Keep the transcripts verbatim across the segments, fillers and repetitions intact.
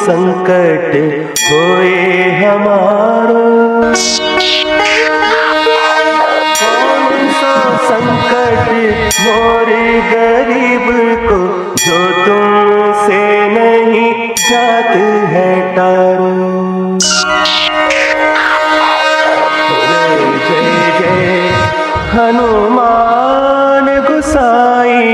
संकट होए हमारो, कौन सा संकट मोरे गरीब को जो तुमसे नहीं जात है टारो। जय जय हनुमान गोसाई,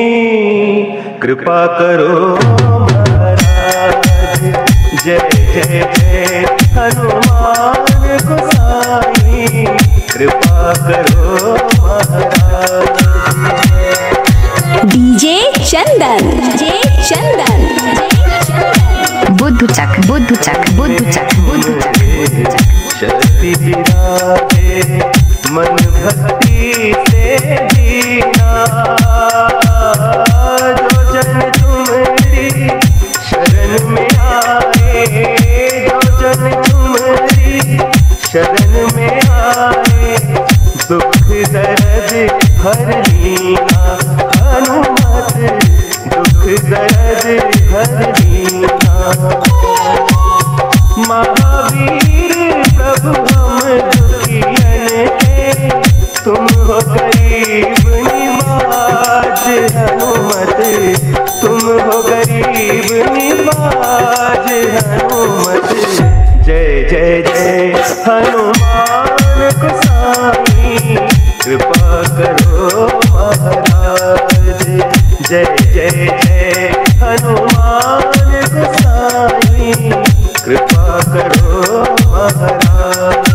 कृपा करो महाराज। जय जय जय हनुमान गोसाई, कृपा करो महाराज। डीजे चंदन, डीजे चंदन, बुद्धू चक, बुद्धू चक, बुद्धू चक, बुद्धू चक। शक्ति विराजे मन भक्ति से जीना, जो जन तुम्हारी शरण में आए, जो जन तुम्हारी शरण में आए, दुख दर्द हर लीना हनुमत, दुख दर्द हर लीना। महावीर प्रभु हम दुखियन के, तुम हो गरीब निवाज हनुमत, तुम हो गरीब निवाज हनुमत। जय जय जय हनुमान गोसाई, कृपा करो महाराज। जय जय जय हनुमान गोसाई, कृपा करो महाराज।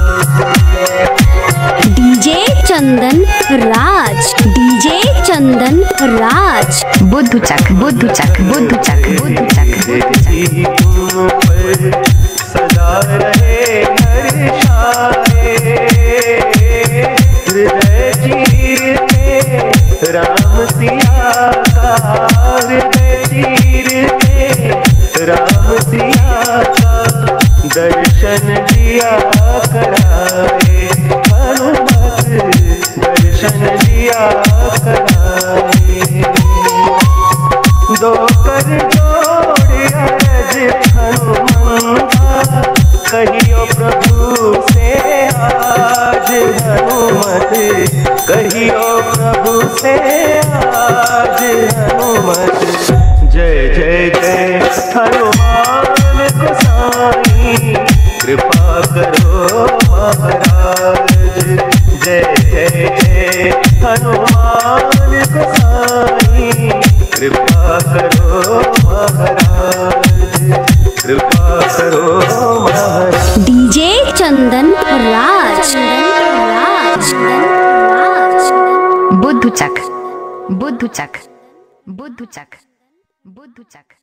डीजे चंदन राज, डीजे चंदन राज। बुद्धू चक, बुद्धू चक, बुद्धू चक, बुद्धू चक। तुम पर सदा रहे हर्षाए, हृदय चीरते राम सिया का, हृदय चीरते राम सिया का, दर्शन दिया कराए हनुमत, दर्शन दिया कराए। दो कर जोड़ अरज हनुमंता, कहियो प्रभु से आज हनुमत, कहियो प्रभु से आज हनुमत। जय जय जय हनुमान गोसाई, कृपा करो महाराज। जय जय जय हनुमान गोसाई, कृपा करो महाराज, कृपा करो महाराज। डीजे चंदन राज, राज, राज। बुद्धू चक, बुद्धू चक, बुद्धू चक, बुद्धू चक।